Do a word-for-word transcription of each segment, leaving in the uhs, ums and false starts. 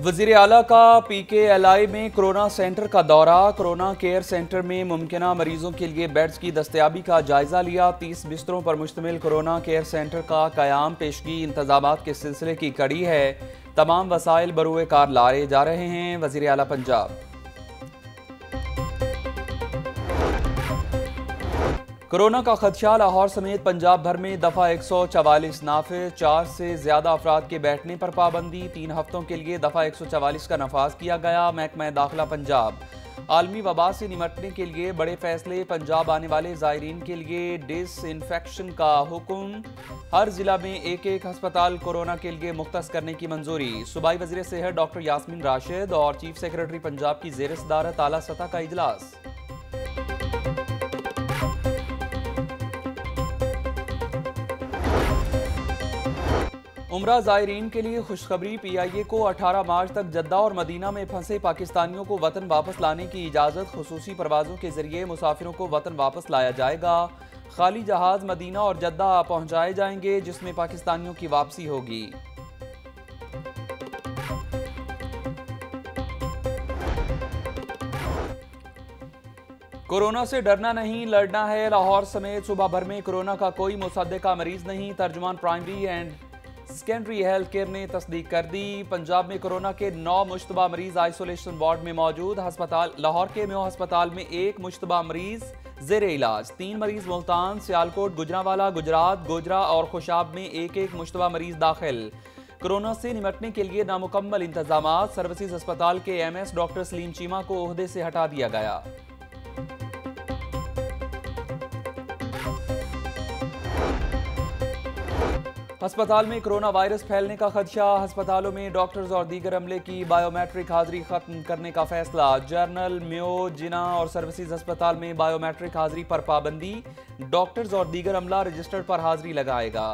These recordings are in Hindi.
वज़ीर आला का पी के एल आई में कोरोना सेंटर का दौरा। कोरोना केयर सेंटर में मुमकिना मरीजों के लिए बेड्स की दस्तयाबी का जायजा लिया। तीस बिस्तरों पर मुश्तमिल कोरोना केयर सेंटर का कयाम पेशगी इंतजामात के सिलसिले की कड़ी है। तमाम वसाइल बरूए कार लाए जा रहे हैं। वज़ीर आला पंजाब। कोरोना का खदशा लाहौर समेत पंजाब भर में दफा एक सौ चवालीस नाफिज। चार से ज्यादा अफराद के बैठने पर पाबंदी। तीन हफ्तों के लिए दफा एक सौ चवालीस का नफाज किया गया। महकमा दाखिला पंजाब। आलमी वबा से निमटने के लिए बड़े फैसले। पंजाब आने वाले जायरीन के लिए डिसइंफेक्शन का हुक्म। हर जिला में एक एक अस्पताल कोरोना के लिए मुख्तस करने की मंजूरी। सूबाई वज़ीर सेहत डॉक्टर यास्मीन राशिद और चीफ सेक्रेटरी पंजाब की ज़ेर सदारत आला सतह का इजलास। उम्रा ज़ायरीन के लिए खुशखबरी। पी आई ए को अठारह मार्च तक जद्दा और मदीना में फंसे पाकिस्तानियों को वतन वापस लाने की इजाज़त। खुसूसी परवाज़ों के जरिए मुसाफिरों को वतन वापस लाया जाएगा। खाली जहाज मदीना और जद्दा पहुंचाए जाएंगे, जिसमें पाकिस्तानियों की वापसी होगी। कोरोना से डरना नहीं, लड़ना है। लाहौर समेत सूबा भर में कोरोना का कोई मुसद्दका मरीज नहीं। तर्जुमान primary and secondary health care ने तस्दीक कर दी। पंजाब में कोरोना के नौ मुश्तबा मरीज आइसोलेशन वार्ड में मौजूद। अस्पताल लाहौर के मेयो अस्पताल में एक मुश्तबा मरीज जेर इलाज। तीन मरीज मुल्तान, सियालकोट, गुजरांवाला, गुजरात, गोजरा और खुशाब में एक एक मुश्तबा मरीज दाखिल। कोरोना से निमटने के लिए नामुकम्मल इंतजामात। सर्विसेज अस्पताल के M S doctor Saleem Cheema को ओहदे से हटा दिया गया। अस्पताल में कोरोना वायरस फैलने का खदशा। अस्पतालों में डॉक्टर्स और दीगर अमले की बायोमेट्रिक हाजिरी खत्म करने का फैसला। जर्नल, मेयो, जिना और सर्विसेज अस्पताल में बायोमेट्रिक हाजिरी पर पाबंदी। डॉक्टर्स और दीगर अमला रजिस्टर्ड पर हाजिरी लगाएगा।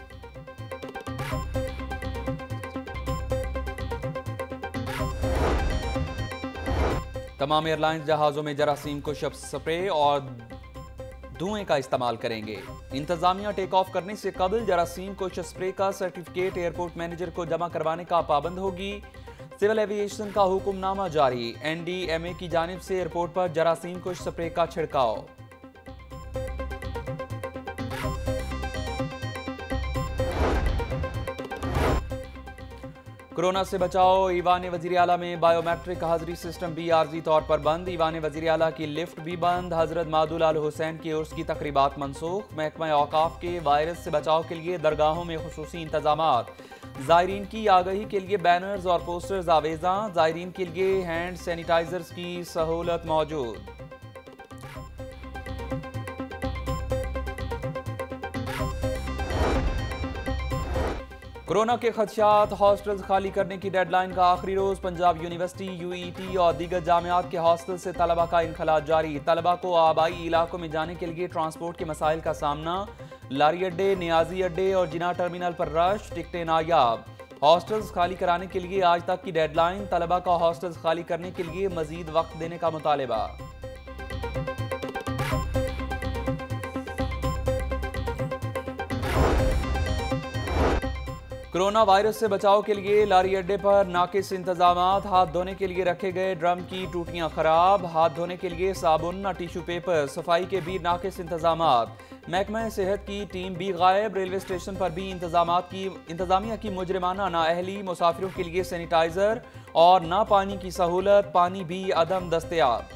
तमाम एयरलाइंस जहाजों में जरासीम कुश स्प्रे और धुएं का इस्तेमाल करेंगे। इंतजामिया टेक ऑफ करने से कबल जरासीम कुश स्प्रे का सर्टिफिकेट एयरपोर्ट मैनेजर को जमा करवाने का पाबंद होगी। सिविल एविएशन का हुक्मनामा जारी। एन डी एम ए की जानिब से एयरपोर्ट पर जरासीम कुश स्प्रे का छिड़काव। कोरोना से बचाओ। ईवान वज़ीर आला में बायोमेट्रिक हाजिरी सिस्टम भी आर्जी तौर पर बंद। ईवान वज़ीर आला की लिफ्ट भी बंद। हजरत मादुल अल हुसैन की उर्स की तकरीबात मनसूख। महकमा औकाफ के वायरस से बचाव के लिए दरगाहों में खुसूसी इंतजामात। ज़ायरीन की आगाही के लिए बैनर्स और पोस्टर्स आवेजा। ज़ायरीन के लिए हैंड सैनिटाइजर्स की सहूलत मौजूद। कोरोना के खदशात। हॉस्टल्स खाली करने की डेडलाइन का आखिरी रोज। Punjab university, U E T और दीगर जामियात के हॉस्टल से तलबा का इनखला जारी। तलबा को आबाई इलाकों में जाने के लिए ट्रांसपोर्ट के मसाइल का सामना। लारी अड्डे, नियाजी अड्डे और जिना टर्मिनल पर रश। टिकटें नायाब। हॉस्टल्स खाली कराने के लिए आज तक की डेडलाइन। तलबा का हॉस्टल्स खाली करने के लिए मजीद वक्त देने का मुतालबा। कोरोना वायरस से बचाव के लिए लारी अड्डे पर नाकिस इंतजामात। हाथ धोने के लिए रखे गए ड्रम की टूटियां खराब। हाथ धोने के लिए साबुन न टिश्यू पेपर। सफाई के भी नाकिस इंतजामात। महकमा सेहत की टीम भी गायब। रेलवे स्टेशन पर भी इंतजामात की इंतजामिया की मुजरिमाना नाअहली। मुसाफिरों के लिए सैनिटाइजर और न पानी की सहूलत। पानी भी अदम दस्तयाब।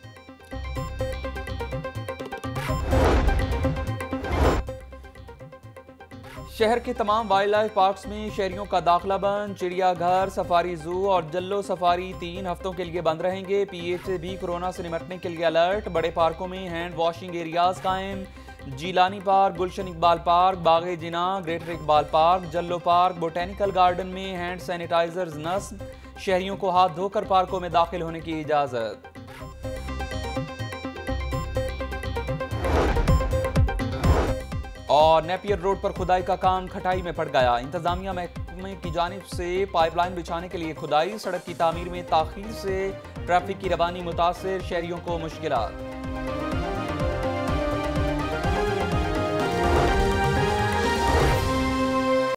शहर के तमाम वाइल्ड लाइफ पार्क्स में शहरियों का दाखिला बंद। चिड़ियाघर, सफारी जू और जल्लो सफारी तीन हफ्तों के लिए बंद रहेंगे। पी एच से भी कोरोना से निपटने के लिए अलर्ट। बड़े पार्कों में हैंड वॉशिंग एरियाज कायम। Jilani park, Gulshan Iqbal park, Bagh-e Jinnah, greater Iqbal park, Jallo park, botanical garden में हैंड सैनिटाइजर्स नस्ब। शहरियों को हाथ धोकर पार्कों में दाखिल होने की इजाजत। और नेपियर रोड पर खुदाई का काम खटाई में पड़ गया। इंतजामिया महकमे की जानिब से पाइपलाइन बिछाने के लिए खुदाई। सड़क की तामीर में ताखीर से ट्रैफिक की रवानी मुतासिर। शहरियों को मुश्किलात।